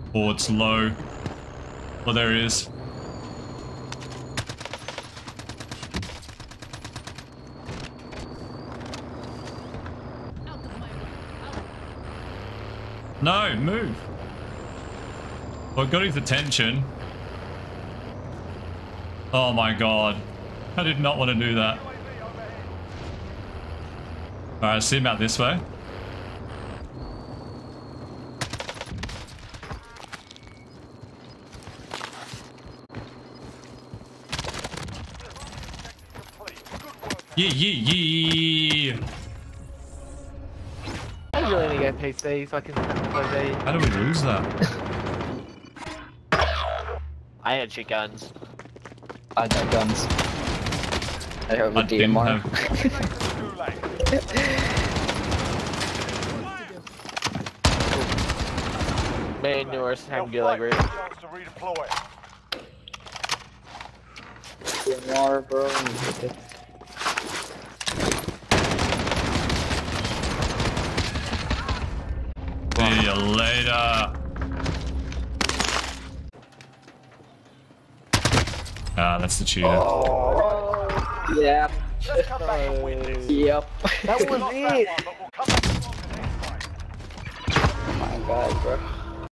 Oh, it's low. Oh, there he is. No, move. Well, got his attention. Oh my god. I did not want to do that. Alright, see him out this way. Yeah. I really need to get PC so I can play. How do we lose that? I had shit guns. I got guns. I have a I didn't DMR. Man, yours have good like DMR, bro. See you later. Ah, that's the cheater. Oh, yeah. Yep. That was it. My God, bro.